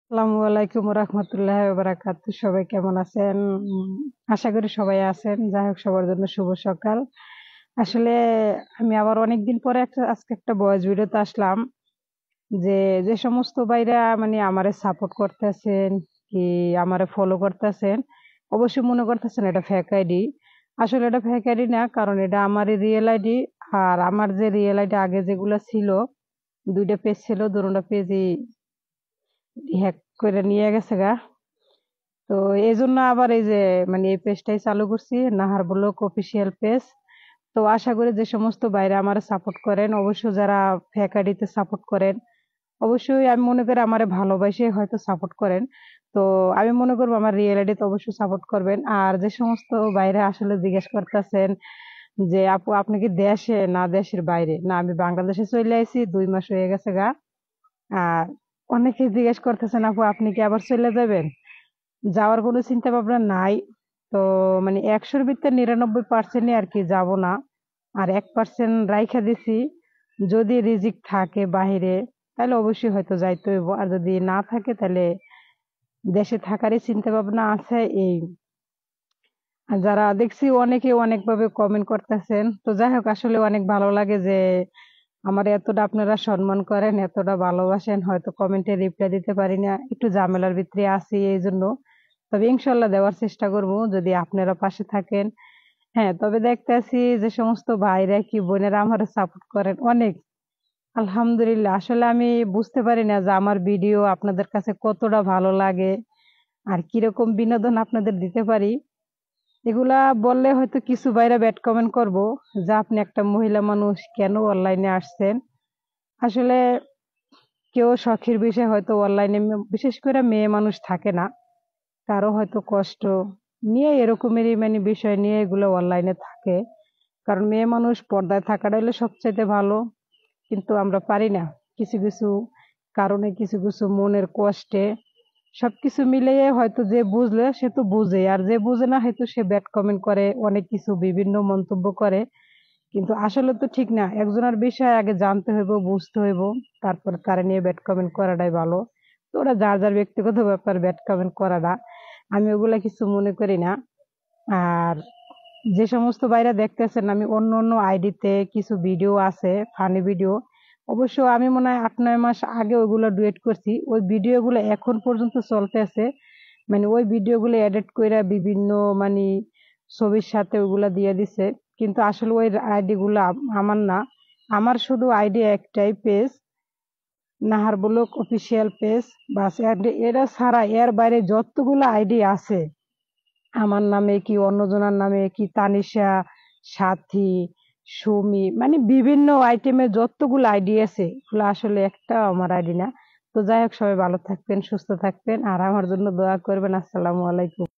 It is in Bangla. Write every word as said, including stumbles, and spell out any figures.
আসসালামু আলাইকুম রহমতুল্লাহ বারাকাতু। সবাই কেমন আছেন? উম, আশা করি সবাই আছেন। যাই হোক, সবার জন্য শুভ সকাল। আসলে আমি আবার অনেকদিন পরে একটা আজকে একটা ভয়েস ভিডিওতে আসলাম, যে যে সমস্ত ভাইরা মানে আমারে সাপোর্ট করতেছেন কি আমারে ফলো করতেছেন, অবশ্যই মনে করতেছেন এটা ফেক আইডি। আসলে এটা ফেক আইডি না, কারণ এটা আমারই রিয়েল আইডি। আর আমার যে রিয়েল আইডি আগে যেগুলো ছিল, দুইটা পেজ ছিল, দুটোটা পেজই হ্যাক করে নিয়ে গেছে গা। তো এই জন্য আবার এই যে মানে এই পেজটাই চালু করছি, নাহার ব্লগ অফিসিয়াল পেজ। তো আশা করি যে সমস্ত বাইরে আমার সাপোর্ট করেন, অবশ্যই যারা ফেক আইডিতে সাপোর্ট করেন, অবশ্যই আমি মনে করি আমারে ভালোবাসে হয়তো সাপোর্ট করেন। তো আমি মনে করবো আমার রিয়েল আইডিতে অবশ্যই সাপোর্ট করবেন। আর যে সমস্ত বাইরে আসলে জিজ্ঞেস করতেছেন যে আপু আপনি কি দেশে না দেশের বাইরে, না আমি বাংলাদেশে চলে আইছি, দুই মাস হয়ে গেছে গা। আর অনেকে জিজ্ঞেস করতেছেন আপু আপনি কি আবার চলে যাবেন, যাওয়ার কোনো চিন্তা ভাবনা নাই। তো মানে একশোর ভিতরে নিরানব্বই পার্সেন্টই আর কি যাব না। আর এক পার্সেন্ট রাইখা দিছি, যদি রিজিক থাকে বাহিরে তাহলে অবশ্যই হয়তো যাইতে হইব, আর যদি না থাকে তাহলে দেশে থাকারই চিন্তা ভাবনা আছে এই। আর যারা দেখছি অনেকে অনেক ভাবে কমেন্ট করতেছেন, তো যাই হোক আসলে অনেক ভালো লাগে যে আমার এতটা আপনারা সম্মান করেন, এতটা ভালোবাসেন। হয়তো কমেন্টে রিপ্লাই দিতে পারি না, একটু ঝামেলার ভিতরে আছি এই জন্য। তবে ইনশাল্লাহ দেওয়ার চেষ্টা করব যদি আপনারা পাশে থাকেন। হ্যাঁ, তবে দেখতেছি যে সমস্ত ভাইরা কি বোনেরা আমার সাপোর্ট করেন অনেক, আলহামদুলিল্লাহ। আসলে আমি বুঝতে পারি না যে আমার ভিডিও আপনাদের কাছে কতটা ভালো লাগে আর কিরকম বিনোদন আপনাদের দিতে পারি। এগুলা বললে হয়তো কিছু ভাইরা ব্যাড কমেন্ট করবো যে আপনি একটা মহিলা মানুষ কেন অনলাইনে আসছেন। আসলে কেউ শখের বিষয় হয়তো অনলাইনে, বিশেষ করে মেয়ে মানুষ থাকে না, কারো হয়তো কষ্ট নিয়ে এরকমেরই মানে বিষয় নিয়ে এগুলো অনলাইনে থাকে। কারণ মেয়ে মানুষ পর্দায় থাকাটা হলে সবচাইতে ভালো, কিন্তু আমরা পারি না কিছু কিছু কারণে, কিছু কিছু মনের কষ্টে সবকিছু মিলিয়ে হয়তো যে বুঝলে সে তো বুঝে, আর যে বুঝে না হয়তো সে ব্যাড কমেন্ট করে, অনেক কিছু বিভিন্ন মন্তব্য করে। কিন্তু আসলে তো ঠিক না, একজনের বিষয় আগে জানতে হইব, বুঝতে হইব, তারপর তারা নিয়ে ব্যাড কমেন্ট করাটাই ভালো। তো ওরা যার যার ব্যক্তিগত ব্যাপার, ব্যাড কমেন্ট করাটা আমি ওগুলা কিছু মনে করি না। আর যে সমস্ত ভাইরা দেখতেছেন আমি অন্য অন্য আইডিতে কিছু ভিডিও আছে, ফানি ভিডিও, অবশ্য আমি মনে হয় আট নয় মাস আগে ওইগুলো ডুয়েট করছি, ওই ভিডিও গুলো এখন পর্যন্ত চলতে আছে। মানে ওই ভিডিও গুলো এডিট করে বিভিন্ন মানে ছবির সাথে ওগুলা দিয়ে দিছে। কিন্তু আসলে ওই আইডি গুলো আম- আমার না। আমার শুধু আইডি একটাই page, Nahar blog official page. বাস এর- এরা ছাড়া এর বাইরে যতগুলো আইডি আছে আমার নামে কি অন্যজনের নামে কি, তানিশা, সাথী, সুমি, মানে বিভিন্ন আইটেমে যতগুলো আইডি আছে এগুলো আসলে একটা আমার আইডি না। তো যাই হোক, সবাই ভালো থাকবেন, সুস্থ থাকবেন, আর আমার জন্য দোয়া করবেন। আসসালামু আলাইকুম।